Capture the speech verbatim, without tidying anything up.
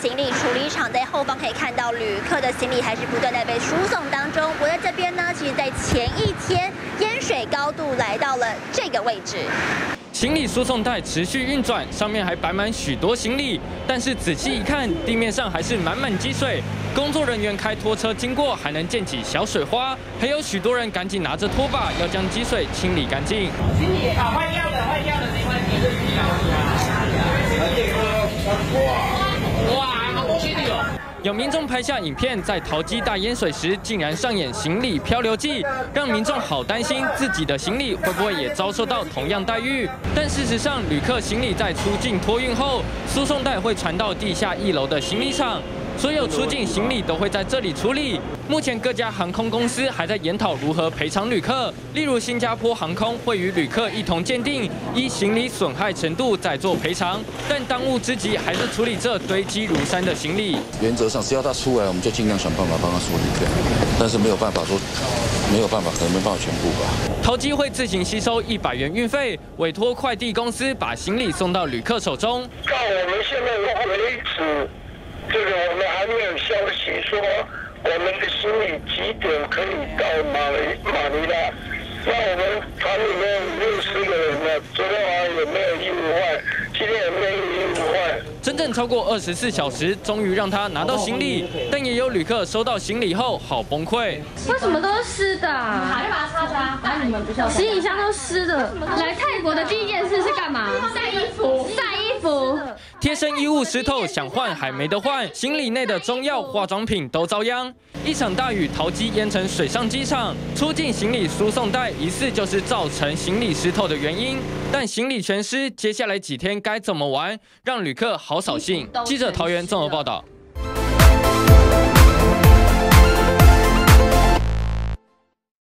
行李处理场，在后方可以看到旅客的行李还是不断在被输送当中。我在这边呢，其实在前一天淹水高度来到了这个位置。 行李输送带持续运转，上面还摆满许多行李，但是仔细一看，地面上还是满满积水。工作人员开拖车经过，还能溅起小水花，还有许多人赶紧拿着拖把要将积水清理干净。 行李啊，坏掉的，坏掉的没关系。哇，好清理哦！ 有民众拍下影片，在桃机大淹水时，竟然上演行李漂流记，让民众好担心自己的行李会不会也遭受到同样待遇。但事实上，旅客行李在出境托运后，输送带会传到地下一楼的行李场，所有出境行李都会在这里处理。目前各家航空公司还在研讨如何赔偿旅客，例如新加坡航空会与旅客一同鉴定，依行李损害程度再做赔偿。但当务之急还是处理这堆积如山的行李。 原则上，只要他出来，我们就尽量想办法帮他处理掉，但是没有办法说，没有办法，可能没办法全部吧。 桃机会自行吸收一百元运费，委托快递公司把行李送到旅客手中。 到我们现在为止，这个我们还没有消息说我们的行李几点可以到马尼马尼拉。那我们团里面六十个人呢，昨天晚上也没有意外，今天也没有意外。 整整超过二十四小时，终于让他拿到行李，但也有旅客收到行李后好崩溃。 为什么都是湿的、啊？就把它擦擦。那你们不是行李箱都湿的？来泰国的第一件事是干嘛？晒衣服。晒衣服。 贴身衣物湿透，想换还没得换，行李内的中药、化妆品都遭殃。一场大雨，桃机淹成水上机场，出境行李输送带疑似就是造成行李湿透的原因。但行李全湿，接下来几天该怎么玩？让旅客好扫兴。记者桃园综合报道。